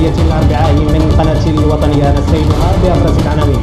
الداخلية الأربعاء من قناة الوطنية، نستهلها بأبرز العناوين.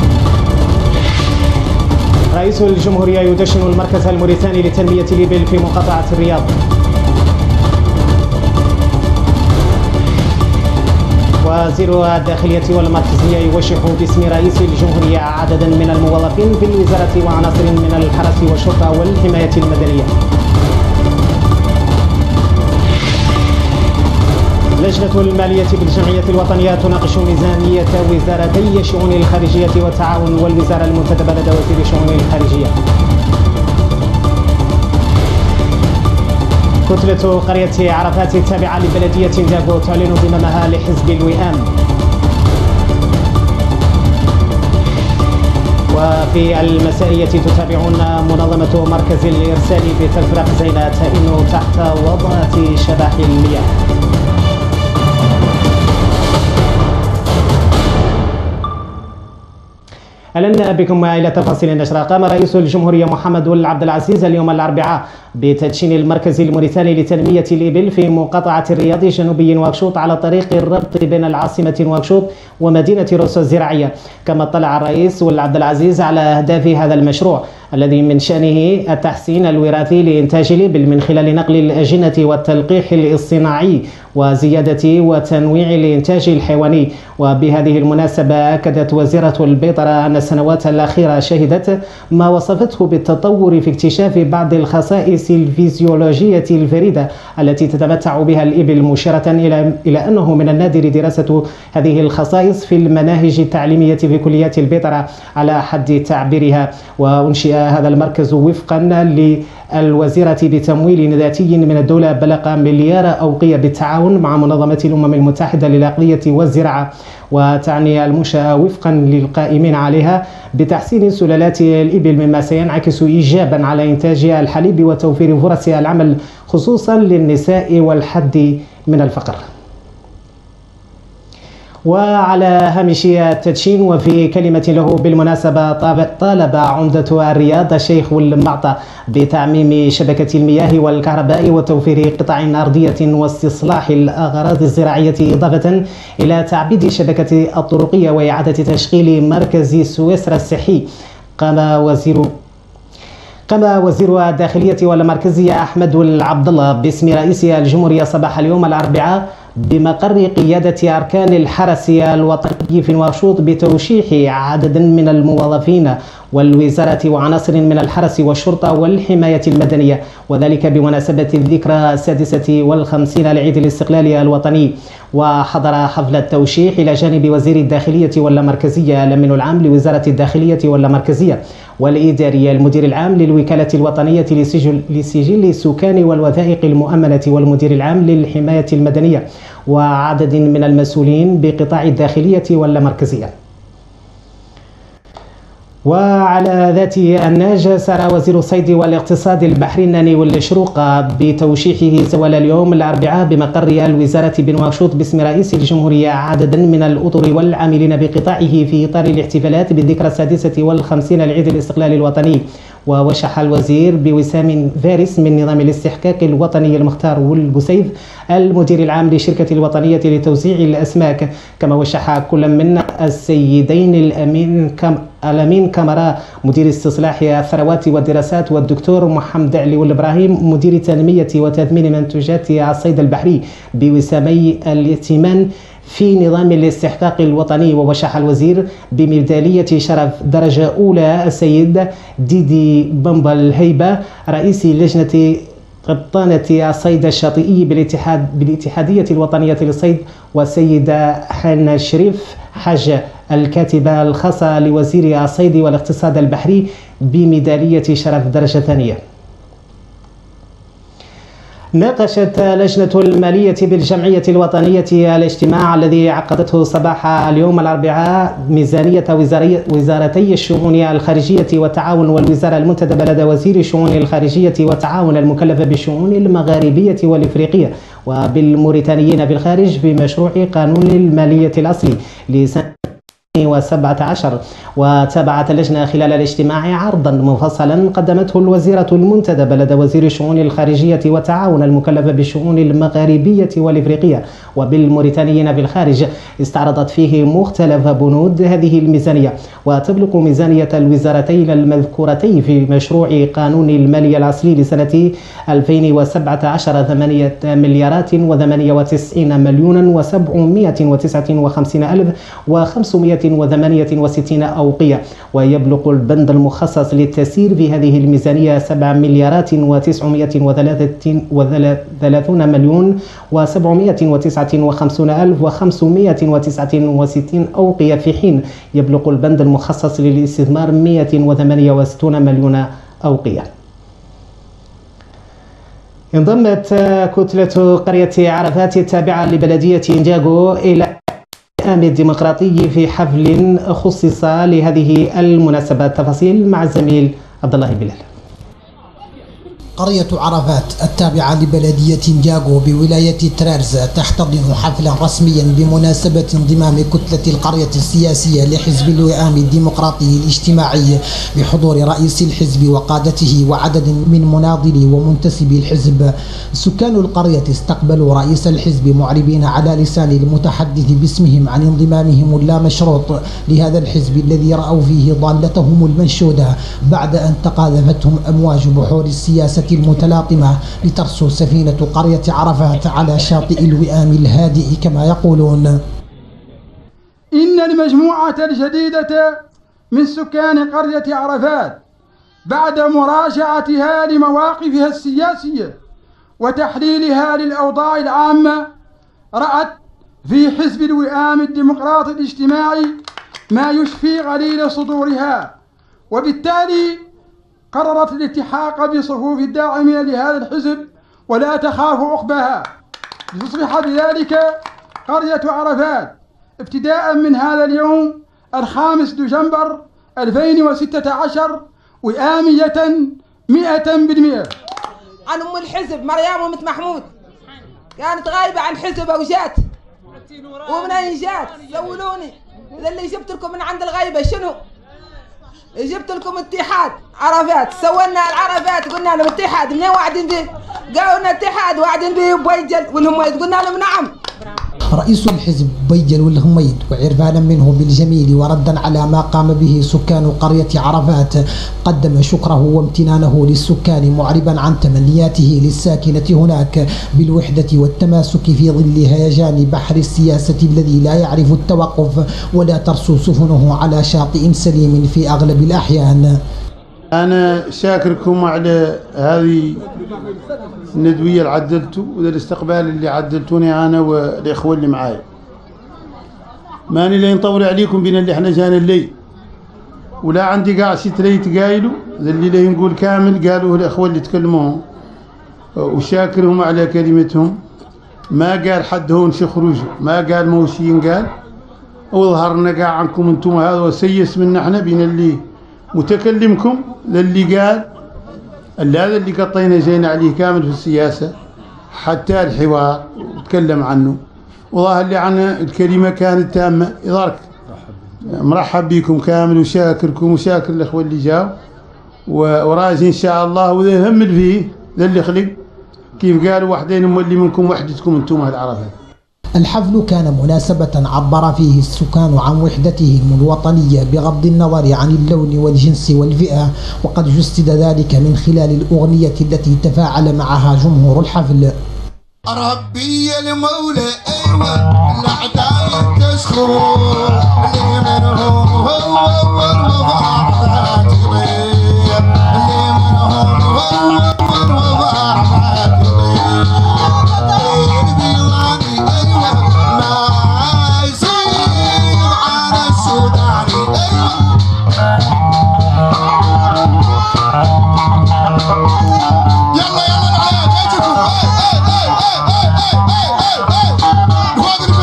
رئيس الجمهورية يدشن المركز الموريتاني لتنمية الإبل في مقاطعة الرياض. وزير الداخلية والمركزية يوشح باسم رئيس الجمهورية عددا من الموظفين في الوزارة وعناصر من الحرس والشرطة والحماية المدنية. لجنة المالية بالجمعية الوطنية تناقش ميزانية وزارتي شؤون الخارجية والتعاون والوزارة المنتدبة لدى وزير شؤون الخارجية. كتلة قرية عرفات التابعة لبلدية دابو تعلن ضمامها لحزب الوئام. وفي المسائية تتابعون منظمة مركز الإرسال بتفرق زينة تئن تحت وضعة شبح المياه. أهلا بكم إلى تفاصيل النشرة. قام رئيس الجمهورية محمد ولد عبد العزيز اليوم الأربعاء بتدشين المركز الموريتاني لتنمية الإبل في مقاطعة الرياض جنوبي نواكشوط على طريق الربط بين العاصمة نواكشوط ومدينة روسو الزراعية. كما اطلع الرئيس ولد عبد العزيز على أهداف هذا المشروع الذي من شأنه التحسين الوراثي لإنتاج الإبل من خلال نقل الأجنة والتلقيح الاصطناعي وزيادة وتنويع الإنتاج الحيواني. وبهذه المناسبة أكدت وزيرة البيطرة أن السنوات الأخيرة شهدت ما وصفته بالتطور في اكتشاف بعض الخصائص الفيزيولوجية الفريدة التي تتمتع بها الإبل، مشيرة إلى أنه من النادر دراسة هذه الخصائص في المناهج التعليمية في كليات البيطرة على حد تعبيرها. وأنشئ هذا المركز وفقا للوزيرة بتمويل ذاتي من الدولة بلغ مليار أوقية بالتعاون مع منظمة الأمم المتحدة للأغذية والزراعة. وتعني المنشأة وفقا للقائمين عليها بتحسين سلالات الإبل، مما سينعكس إيجابا على إنتاج الحليب وتوفير فرص العمل خصوصا للنساء والحد من الفقر. وعلى هامش التدشين وفي كلمة له بالمناسبة طالب عمدة الرياض الشيخ والمعطى بتعميم شبكة المياه والكهرباء وتوفير قطع أرضية واستصلاح الأغراض الزراعية، إضافة إلى تعبيد شبكة الطرقية وإعادة تشغيل مركز سويسرا الصحي. قام وزير الداخلية والمركزية أحمد العبد الله باسم رئيس الجمهورية صباح اليوم الأربعاء بمقر قيادة أركان الحرس الوطني في نواكشوط بتوشيح عدد من الموظفين والوزارة وعناصر من الحرس والشرطة والحماية المدنية، وذلك بمناسبة الذكرى 56 لعيد الاستقلال الوطني. وحضر حفل التوشيح إلى جانب وزير الداخلية والمركزية الأمين العام لوزارة الداخلية والمركزية والإداري المدير العام للوكالة الوطنية لسجل السكان والوثائق المؤمنة والمدير العام للحماية المدنية وعدد من المسؤولين بقطاع الداخلية والمركزية. وعلى ذات النهج سار وزير الصيد والاقتصاد البحري الناني والشروق بتوشيحه زوال اليوم الأربعاء بمقر الوزارة بنواكشوط باسم رئيس الجمهورية عددا من الأطر والعاملين بقطاعه في إطار الاحتفالات بالذكرى 56 لعيد الاستقلال الوطني. ووشح الوزير بوسام فارس من نظام الاستحقاق الوطني المختار والبسيف المدير العام للشركة الوطنية لتوزيع الأسماك، كما وشح كل من السيدين الأمين كامرا مدير استصلاح الثروات والدراسات والدكتور محمد علي والإبراهيم مدير تنمية وتثمين منتجات الصيد البحري بوسامي الائتمان في نظام الاستحقاق الوطني. ووشح الوزير بميدالية شرف درجة أولى السيد ديدي بمبا الهيبة رئيس لجنة قبطانة الصيد الشاطئي بالاتحادية الوطنية للصيد، والسيدة حنا شريف حاجة الكاتبة الخاصة لوزير الصيد والاقتصاد البحري بميدالية شرف درجة ثانية. ناقشت لجنة المالية بالجمعية الوطنية الاجتماع الذي عقدته صباح اليوم الأربعاء ميزانية وزارتي الشؤون الخارجية والتعاون والوزارة المنتدبة لدى وزير الشؤون الخارجية والتعاون المكلف بالشؤون المغاربية والإفريقية وبالموريتانيين في الخارج في مشروع قانون المالية الأصلي لسنة 2017. وتابعت اللجنة خلال الاجتماع عرضا مفصلا قدمته الوزيرة المنتدبة لدى وزير الشؤون الخارجية والتعاون المكلف بالشؤون المغاربية والإفريقية وبالموريتانيين في الخارج، استعرضت فيه مختلف بنود هذه الميزانية. وتبلغ ميزانية الوزارتين المذكورتين في مشروع قانون المالية الأصلي لسنة 2017 8 مليارات و98 مليون و759 ألف و568 أوقية. ويبلغ البند المخصص للتسيير في هذه الميزانية 7 مليارات و930 مليون و759 ألف و569 أوقية، في حين يبلغ البند المخصص للاستثمار 168 مليون أوقية. انضمت كتلة قرية عرفات التابعة لبلدية إنجاغو إلى الإعلام الديمقراطي في حفل خصص لهذه المناسبة. التفاصيل مع الزميل عبد الله بلال. قرية عرفات التابعة لبلدية إنجاغو بولاية ترارز تحتضن حفلا رسميا بمناسبة انضمام كتلة القرية السياسية لحزب الوئام الديمقراطي الاجتماعي بحضور رئيس الحزب وقادته وعدد من مناضلي ومنتسبي الحزب. سكان القرية استقبلوا رئيس الحزب معربين على لسان المتحدث باسمهم عن انضمامهم اللامشروط لهذا الحزب الذي رأوا فيه ضالتهم المنشودة بعد أن تقاذفتهم أمواج بحور السياسة المتلاطمة لترسو سفينة قرية عرفات على شاطئ الوئام الهادئ كما يقولون. إن المجموعة الجديدة من سكان قرية عرفات بعد مراجعتها لمواقفها السياسية وتحليلها للأوضاع العامة رأت في حزب الوئام الديمقراطي الاجتماعي ما يشفي غليل صدورها، وبالتالي قررت الالتحاق بصفوف الداعمين لهذا الحزب ولا تخاف عقباها، لتصبح بذلك قرية عرفات ابتداء من هذا اليوم 5 دجنبر 2016 وئامية 100%. عن أم الحزب مريم أمة محمود كانت غايبة عن حزب وجات، ومن أين جات؟ سولوني إذا اللي جبت لكم من عند الغيبة شنو؟ جبت لكم اتحاد عرفات، سوينا العرفات قلنا لهم اتحاد، منين واعدين به؟ قالوا لنا اتحاد واعدين به بويجل والهميد، قلنا لهم نعم. رئيس الحزب بيجل والهميد وعرفانا منه بالجميل وردا على ما قام به سكان قرية عرفات قدم شكره وامتنانه للسكان معربا عن تمنياته للساكنة هناك بالوحدة والتماسك في ظل هيجان بحر السياسة الذي لا يعرف التوقف ولا ترسو سفنه على شاطئ سليم في أغلب الأحيان. أنا شاكركم على هذه الندوية اللي عدلتوا وذا الاستقبال اللي عدلتوني أنا والإخوة اللي معايا. ماني لين نطول عليكم بين اللي احنا جانا الليل ولا عندي قاع شي تريت قايلوا ذا اللي لين نقول كامل قالوه الإخوة اللي تكلموهم، وشاكرهم على كلمتهم. ما قال حد هون شخرجوا، ما قال موشين قال، وظهرنا قاع عنكم انتم هذا وسيس منا احنا بين اللي متكلمكم للي قال هذا اللي قطينا جينا عليه كامل في السياسة حتى الحوار وتكلم عنه، وظاهر اللي عن الكلمة كانت تامة. إذارك مرحب بكم كامل وشاكركم وشاكر الأخوة اللي جاوا وراجي إن شاء الله، وذا هم فيه ذا اللي خلق كيف قالوا وحدين مولي منكم وحدتكم انتم العرفات. الحفل كان مناسبة عبر فيه السكان عن وحدتهم الوطنية بغض النظر عن اللون والجنس والفئة، وقد جسد ذلك من خلال الأغنية التي تفاعل معها جمهور الحفل. ربي المولى أيوة الأعداء تسخر اللي منهم هو والمضاعفات يضيع، اللي منهم هو والمضاعفات يضيع. يلا يلا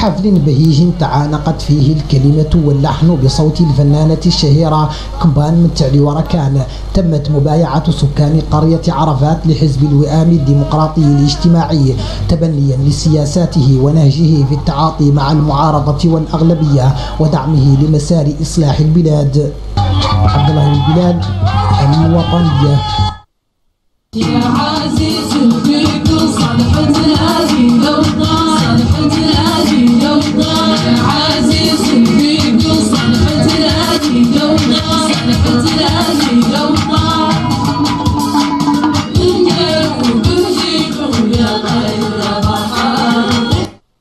حفل بهيج تعانقت فيه الكلمة واللحن بصوت الفنانة الشهيرة كمبان متعلي وركان. تمت مبايعة سكان قرية عرفات لحزب الوئام الديمقراطي الاجتماعي تبنيا لسياساته ونهجه في التعاطي مع المعارضة والأغلبية ودعمه لمسار إصلاح البلاد. عبد الله البلال، الوطنية. يا عزيز فيك صالحة الهادي لوطان، صالحة الهادي لوطان، يا عزيز فيك صالحة الهادي لوطان، صالحة الهادي لوطان، نجيك ونجيك يا غير بحار.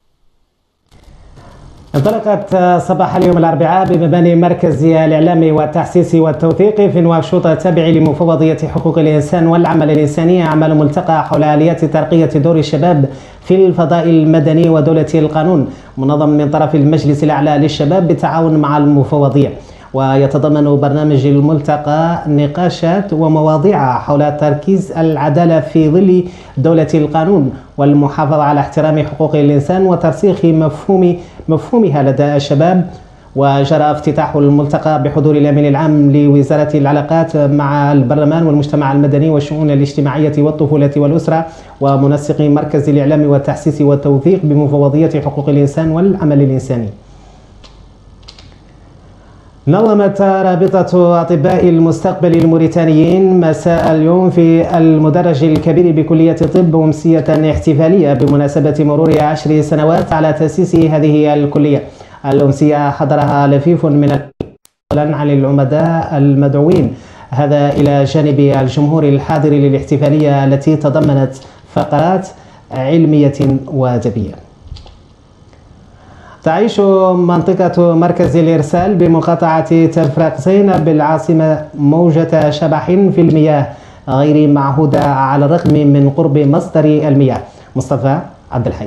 انطلقت صباح اليوم الأربعاء بمباني مركز الإعلام والتحسيس والتوثيق في نواكشوط التابع لمفوضية حقوق الإنسان والعمل الإنساني أعمال ملتقى حول آليات ترقية دور الشباب في الفضاء المدني ودولة القانون، منظم من طرف المجلس الأعلى للشباب بالتعاون مع المفوضية. ويتضمن برنامج الملتقى نقاشات ومواضيع حول تركيز العدالة في ظل دولة القانون والمحافظة على احترام حقوق الإنسان وترسيخ مفهومها لدى الشباب. وجرى افتتاح الملتقى بحضور الأمين العام لوزارة العلاقات مع البرلمان والمجتمع المدني والشؤون الاجتماعية والطفولة والأسرة ومنسق مركز الإعلام والتحسيس والتوثيق بمفوضية حقوق الإنسان والعمل الإنساني. نظمت رابطة أطباء المستقبل الموريتانيين مساء اليوم في المدرج الكبير بكلية الطب أمسية احتفالية بمناسبة مرور 10 سنوات على تأسيس هذه الكلية. الأمسية حضرها لفيف من عن العمداء المدعوين، هذا إلى جانب الجمهور الحاضر للاحتفالية التي تضمنت فقرات علمية وأدبية. تعيش منطقة مركز الإرسال بمقاطعة تفرقسين بالعاصمة موجة شبح في المياه غير معهودة على الرغم من قرب مصدر المياه. مصطفى عبد الحي.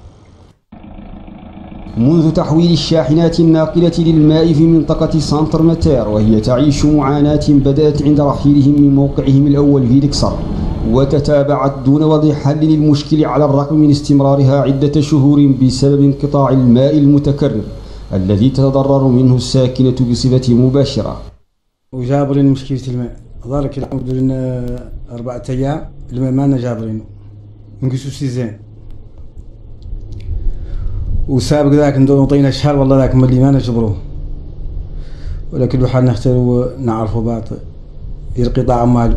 منذ تحويل الشاحنات الناقلة للماء في منطقة سانتر ماتير وهي تعيش معاناة بدأت عند رحيلهم من موقعهم الأول في الإكسار وتتابعت دون وضع حل للمشكل على الرغم من استمرارها عدة شهور بسبب انقطاع الماء المتكرر الذي تتضرر منه الساكنة بصفة مباشرة. وجابرين مشكلة الماء ذلك الحمد لله 4 أيام الماء ما جابرينه نقصوا سيزين وسابق ذاك نعطينا شهر والله ذاك ملي ما نجبروه، ولكن بحال نختار ونعرفوا باطل القطاع ماله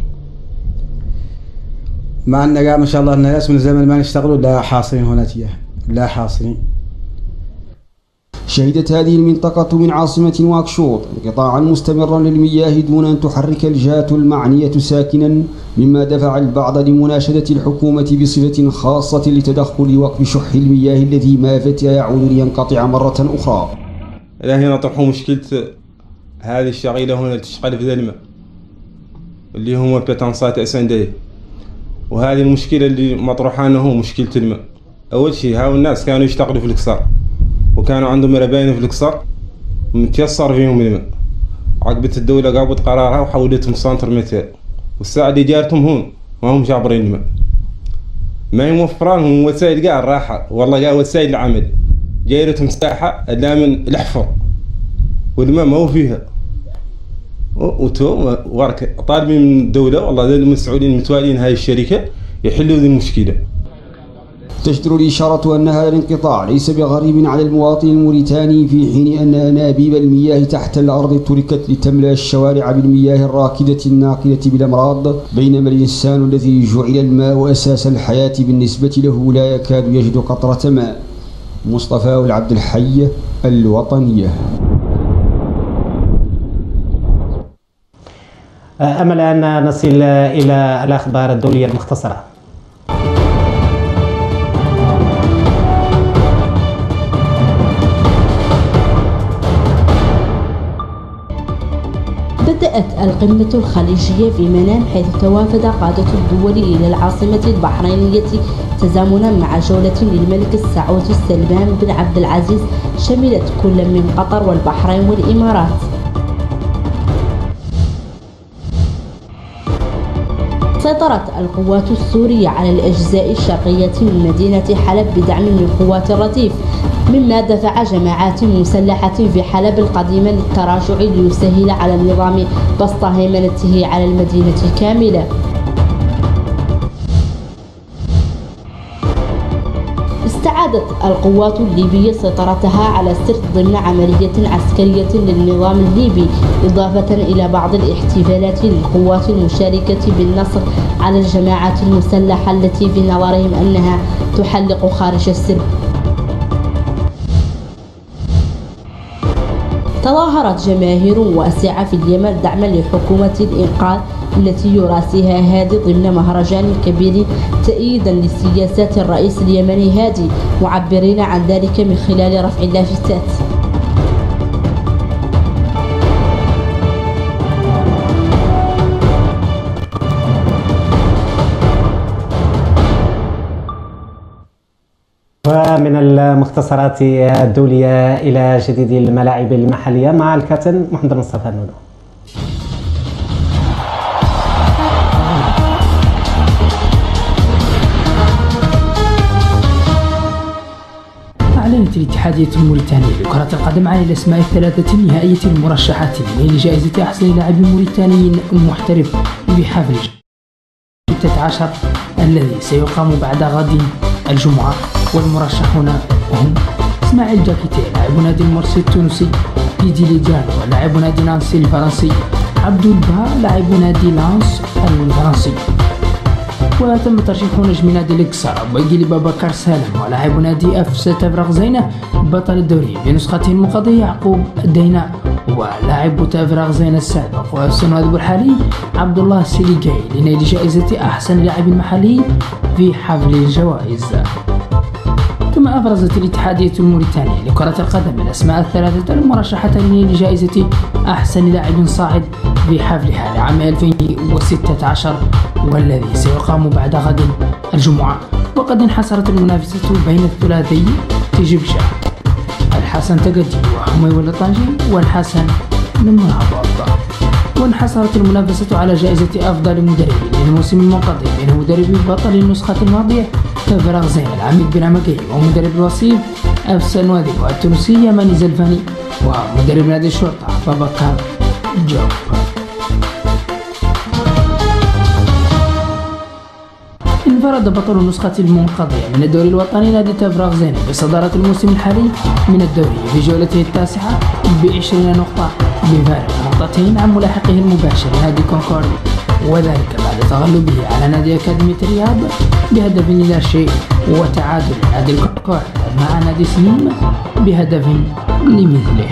مع أن ما شاء الله الناس من زمان ما نشتغلوا لا حاصلين هنا تياه لا حاصلين. شهدت هذه المنطقة من عاصمة نواكشوط انقطاعا مستمرا للمياه دون أن تحرك الجهات المعنية ساكنا، مما دفع البعض لمناشدة الحكومة بصفة خاصة لتدخل وقف شح المياه الذي ما فات يعود لينقطع مرة أخرى. هنا نطرحوا مشكلة هذه الشغيلة هنا تشتغل في الماء اللي هم بتنصات أسندية، وهذه المشكلة اللي مطروحة أنه مشكلة الماء. أول شيء هاو الناس كانوا يشتغلوا في الإكسار وكانوا عندهم مربين في الإكسار متيسر فيهم الماء، عقبت الدولة قابت قرارها وحولتهم سانتر ماتير، والساعة اللي جارتهم هون ما هم جابرين الماء، ما هي موفران لهم وسائل قاع الراحة والله قاع وسائل العمل، جايرتهم ساحة لا من الحفر والماء ما هو فيها، وتو ورك طالبين من الدولة والله المسؤولين المتوالين هاي الشركة يحلوا ذي المشكلة. تجدر الإشارة أن هذا الانقطاع ليس بغريب على المواطن الموريتاني، في حين أن أنابيب المياه تحت الأرض تركت لتملأ الشوارع بالمياه الراكدة الناقلة بالأمراض، بينما الإنسان الذي جعل الماء أساس الحياة بالنسبة له لا يكاد يجد قطرة ماء. مصطفى عبد الحي، الوطنية. أمل أن نصل إلى الأخبار الدولية المختصرة. بدأت القمة الخليجية في منام، حيث توافد قادة الدول إلى العاصمة البحرينية تزامنا مع جولة للملك السعودي سلمان بن عبد العزيز شملت كل من قطر والبحرين والإمارات. سيطرت القوات السورية على الأجزاء الشرقية من مدينة حلب بدعم من قوات الرديف، مما دفع جماعات مسلحة في حلب القديمة للتراجع ليسهل على النظام بسط هيمنته على المدينة كاملة. استعادت القوات الليبية سيطرتها على سرت ضمن عملية عسكرية للنظام الليبي، إضافة إلى بعض الاحتفالات للقوات المشاركة بالنصر على الجماعات المسلحة التي في نظرهم أنها تحلق خارج السرب. تظاهرت جماهير واسعة في اليمن دعما لحكومة الإنقاذ التي يراسيها هادي ضمن مهرجان كبير تأييدا لسياسات الرئيس اليمني هادي، معبرين عن ذلك من خلال رفع اللافتات. ومن المختصرات الدولية إلى جديد الملاعب المحلية مع الكابتن محمد مصطفى النونو. أعلنت الاتحادية الموريتانية لكرة القدم عن الأسماء الثلاثة النهائية المرشحة لجائزة أحسن لاعب موريتاني محترف بحفل 16 الذي سيقام بعد غد الجمعة، والمرشحون هم إسماعيل جاكيتي لاعب نادي المرسي التونسي، ديدي ليجانو لاعب نادي نانسي الفرنسي، عبد البا لاعب نادي لانس الفرنسي. وتم ترشيح نجم نادي الإكسار بويجي بابكر سالم ولاعب نادي أف تفرغ زينة بطل الدوري بنسخته الماضية يعقوب الدينا، ولاعب تفرغ زينة السابق والسنوات الحالي عبد الله السيليجاي لنيل جائزة أحسن لاعب محلي في حفل الجوائز. كما أبرزت الاتحادية الموريتانية لكرة القدم الأسماء الثلاثة المرشحة لنيل جائزة أحسن لاعب صاعد في حفلها لعام 2016 والذي سيقام بعد غد الجمعة. وقد انحصرت المنافسة بين الثلاثي تجبشة الحسن تقدي وحمي والطنجي والحسن المهبط. وانحصرت المنافسة على جائزة أفضل مدرب للموسم المنقضي بين مدرب بطل النسخة الماضية تفرغ زين العميد بن عمكي ومدرب الوصيف أفسا نوادي والتونسي ماني زلفاني ومدرب نادي الشرطة بابكر جوب. انفرد بطل النسخة المنقضية من الدوري الوطني نادي تفرغ زين بصدارة الموسم الحالي من الدوري في جولته التاسعة ب20 نقطة بفارق نقطتين عن ملاحقه المباشر نادي كونكورد، وذلك بعد تغلبه على نادي أكاديمية الرياض بهدف لا شيء، وتعادل نادي الكونكورد مع نادي سليم بهدف لمثله.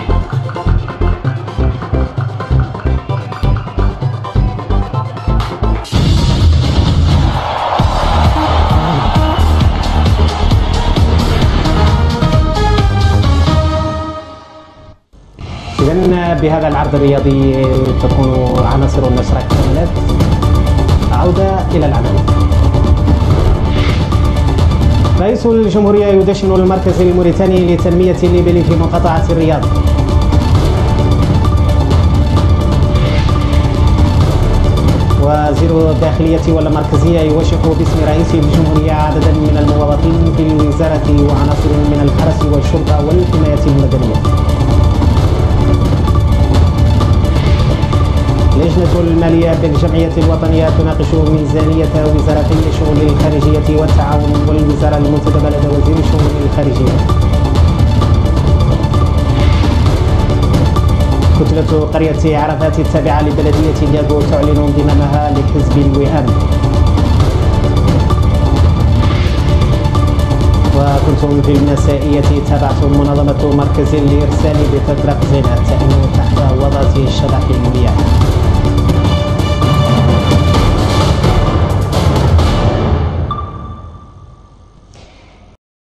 إذن بهذا العرض الرياضي تكون عناصر النشرة اكتملت. عودة إلى العمل. رئيس الجمهورية يدشن المركز الموريتاني لتنمية الإبل في مقاطعة الرياض. وزير الداخلية والمركزية يوشح باسم رئيس الجمهورية عددا من الموظفين في الوزارة وعناصر من الحرس والشرطة والحماية المدنية. لجنة المالية بالجمعية الوطنية تناقش ميزانية وزارتي شؤون الخارجية والتعاون والوزارة المنتدبة لدى وزير الشؤون الخارجية. كتلة قرية عرفات التابعة لبلدية دياغو تعلن انضمامها لحزب الوئام. وكنتم في المسائية تابعتم منظمة مركز الإرسال بتفرق زينة تأمين تحت وضعة شبح المياه.